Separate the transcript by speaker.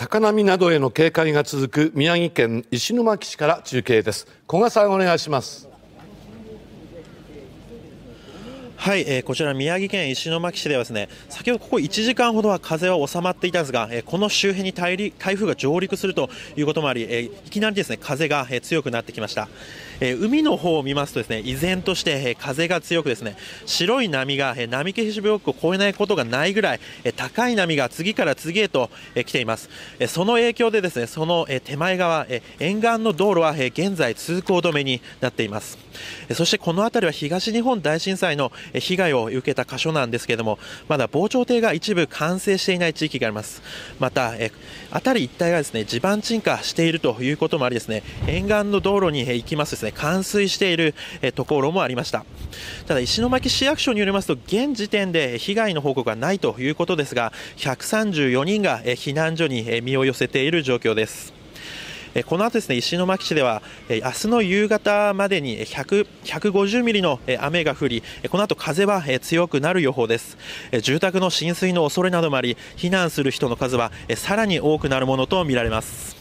Speaker 1: 高波などへの警戒が続く宮城県石巻市から中継です。古賀さん、お願いします。
Speaker 2: はい、こちら宮城県石巻市ではですね、先ほどここ1時間ほどは風は収まっていたんですが、この周辺に台風が上陸するということもあり、いきなりですね風が強くなってきました。海の方を見ますとですね、依然として風が強くですね、白い波が波消しブロックを越えないことがないぐらい高い波が次から次へと来ています。その影響でですね、その手前側沿岸の道路は現在通行止めになっています。そしてこの辺りは東日本大震災の被害を受けた箇所なんですけれども、まだ防潮堤が一部完成していない地域があります。また辺り一帯がですね地盤沈下しているということもありですね、沿岸の道路に行きますとですね、冠水しているところもありました。ただ石巻市役所によりますと、現時点で被害の報告はないということですが、134人が避難所に身を寄せている状況です。この後ですね、石巻市では明日の夕方までに150ミリの雨が降り、この後風は強くなる予報です。住宅の浸水の恐れなどもあり、避難する人の数はさらに多くなるものとみられます。